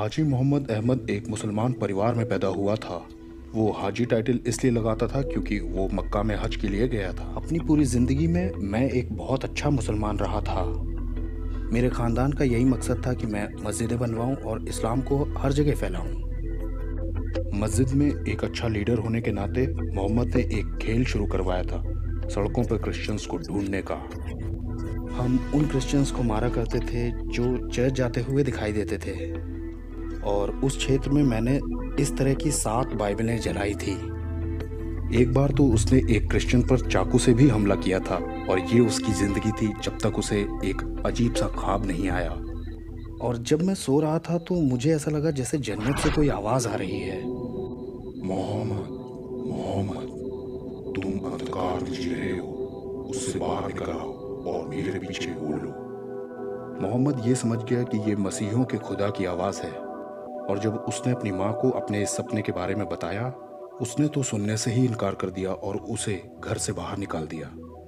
हाजी मोहम्मद अहमद एक मुसलमान परिवार में पैदा हुआ था। वो हाजी टाइटल इसलिए लगाता था क्योंकि वो मक्का में हज के लिए गया था। अपनी पूरी ज़िंदगी में मैं एक बहुत अच्छा मुसलमान रहा था। मेरे ख़ानदान का यही मकसद था कि मैं मस्जिदें बनवाऊं और इस्लाम को हर जगह फैलाऊं। मस्जिद में एक अच्छा लीडर होने के नाते मोहम्मद ने एक खेल शुरू करवाया था, सड़कों पर क्रिश्चियंस को ढूंढने का। हम उन क्रिश्चियंस को मारा करते थे जो चर्च जाते हुए दिखाई देते थे, और उस क्षेत्र में मैंने इस तरह की 7 बाइबलें जलाई थी। एक बार तो उसने एक क्रिश्चियन पर चाकू से भी हमला किया था, और ये उसकी ज़िंदगी थी जब तक उसे एक अजीब सा ख्वाब नहीं आया। और जब मैं सो रहा था तो मुझे ऐसा लगा जैसे जन्नत से कोई आवाज़ आ रही है। मोहम्मद, मोहम्मद, तुम अंधकार में जी रहे हो, उससे बाहर निकल आओ और मेरे पीछे बोलो। मोहम्मद ये समझ गया कि ये मसीहों के खुदा की आवाज़ है, और जब उसने अपनी माँ को अपने इस सपने के बारे में बताया, उसने तो सुनने से ही इनकार कर दिया और उसे घर से बाहर निकाल दिया।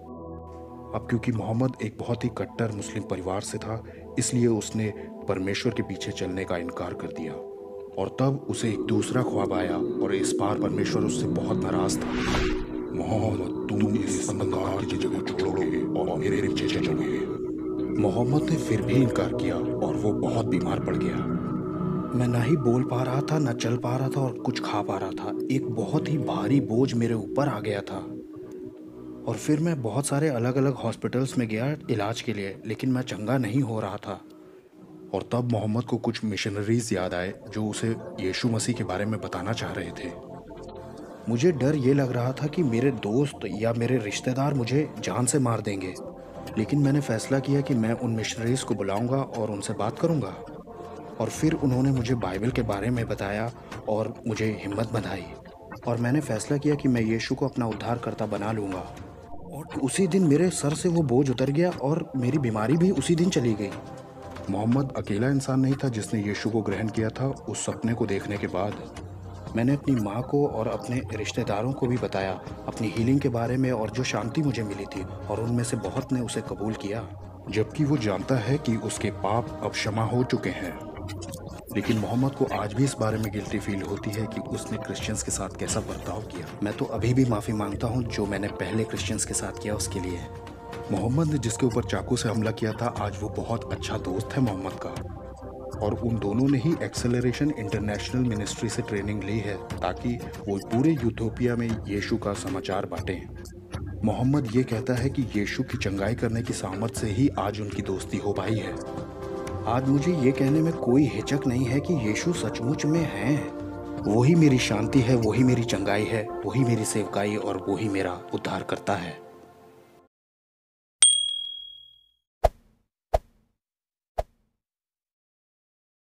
अब क्योंकि मोहम्मद एक बहुत ही कट्टर मुस्लिम परिवार से था, इसलिए उसने परमेश्वर के पीछे चलने का इनकार कर दिया। और तब उसे एक दूसरा ख्वाब आया, और इस बार परमेश्वर उससे बहुत नाराज था। मोहम्मद, तुम इस अंधकार की जगह छोड़ोगे और मेरे पीछे चलोगे। मोहम्मद ने फिर भी इनकार किया और वो बहुत बीमार पड़ गया। मैं ना ही बोल पा रहा था, ना चल पा रहा था, और कुछ खा पा रहा था। एक बहुत ही भारी बोझ मेरे ऊपर आ गया था। और फिर मैं बहुत सारे अलग अलग हॉस्पिटल्स में गया इलाज के लिए, लेकिन मैं चंगा नहीं हो रहा था। और तब मोहम्मद को कुछ मिशनरीज याद आए जो उसे यीशु मसीह के बारे में बताना चाह रहे थे। मुझे डर ये लग रहा था कि मेरे दोस्त या मेरे रिश्तेदार मुझे जान से मार देंगे, लेकिन मैंने फैसला किया कि मैं उन मिशनरीज को बुलाऊंगा और उनसे बात करूंगा। और फिर उन्होंने मुझे बाइबल के बारे में बताया और मुझे हिम्मत बंधाई, और मैंने फैसला किया कि मैं यीशु को अपना उद्धारकर्ता बना लूँगा। और उसी दिन मेरे सर से वो बोझ उतर गया और मेरी बीमारी भी उसी दिन चली गई। मोहम्मद अकेला इंसान नहीं था जिसने यीशु को ग्रहण किया था। उस सपने को देखने के बाद मैंने अपनी माँ को और अपने रिश्तेदारों को भी बताया अपनी हीलिंग के बारे में और जो शांति मुझे मिली थी, और उनमें से बहुत ने उसे कबूल किया, जबकि वो जानता है कि उसके पाप अब क्षमा हो चुके हैं। लेकिन मोहम्मद को आज भी इस बारे में गिल्टी फील होती है कि उसने क्रिश्चियंस के साथ कैसा बर्ताव किया। मैं तो अभी भी माफ़ी मांगता हूँ जो मैंने पहले क्रिश्चियंस के साथ किया उसके लिए। मोहम्मद ने जिसके ऊपर चाकू से हमला किया था, आज वो बहुत अच्छा दोस्त है मोहम्मद का, और उन दोनों ने ही एक्सेलरेशन इंटरनेशनल मिनिस्ट्री से ट्रेनिंग ली है ताकि वो पूरे यूथोपिया में यीशु का समाचार बांटें। मोहम्मद ये कहता है कि यीशु की चंगाई करने की सामर्थ से ही आज उनकी दोस्ती हो पाई है। आज मुझे ये कहने में कोई हिचक नहीं है कि यीशु सचमुच में है। वही मेरी शांति है, वही मेरी चंगाई है, वही मेरी सेवकाई, और वही मेरा उद्धार करता है।